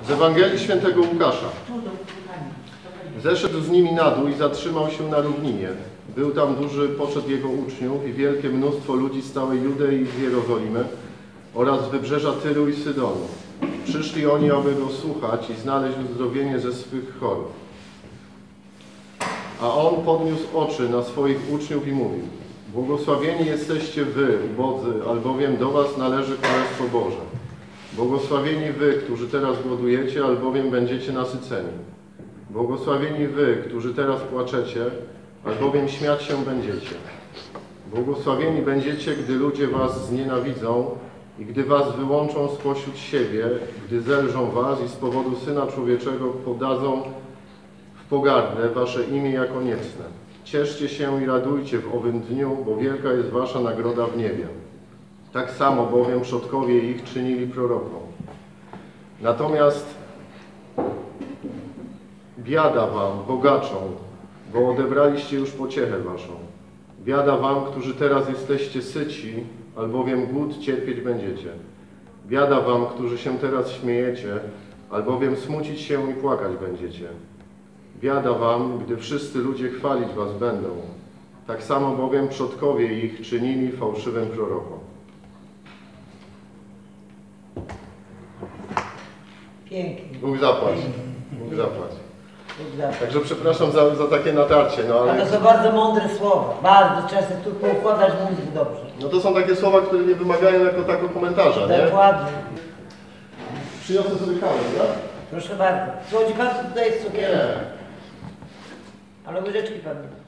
Z Ewangelii Świętego Łukasza. Zeszedł z nimi na dół i zatrzymał się na równinie. Był tam duży poczet jego uczniów i wielkie mnóstwo ludzi z całej Judei i z Jerozolimy oraz z wybrzeża Tyru i Sydonu. Przyszli oni, aby go słuchać i znaleźć uzdrowienie ze swych chorób. A on podniósł oczy na swoich uczniów i mówił: błogosławieni jesteście wy, ubodzy, albowiem do was należy Królestwo Boże. Błogosławieni wy, którzy teraz głodujecie, albowiem będziecie nasyceni. Błogosławieni wy, którzy teraz płaczecie, albowiem śmiać się będziecie. Błogosławieni będziecie, gdy ludzie was znienawidzą i gdy was wyłączą spośród siebie, gdy zelżą was i z powodu Syna Człowieczego podadzą w pogardę wasze imię jako niecne. Cieszcie się i radujcie w owym dniu, bo wielka jest wasza nagroda w niebie. Tak samo bowiem przodkowie ich czynili prorokom. Natomiast biada wam, bogaczom, bo odebraliście już pociechę waszą. Biada wam, którzy teraz jesteście syci, albowiem głód cierpieć będziecie. Biada wam, którzy się teraz śmiejecie, albowiem smucić się i płakać będziecie. Biada wam, gdy wszyscy ludzie chwalić was będą. Tak samo bowiem przodkowie ich czynili fałszywym prorokom. Pięknie. Bóg zapłać. Bóg zapłać. Bóg zapłać. Także przepraszam za takie natarcie, no ale... Ale to są bardzo mądre słowa. Bardzo często tu poukładasz mózg dobrze. No to są takie słowa, które nie wymagają jako tako komentarza, nie? Dokładnie. Przyniosę sobie kawę, tak? Proszę bardzo. Słodzi pan, co tutaj jest cukier? Nie. Ale łyżeczki pan.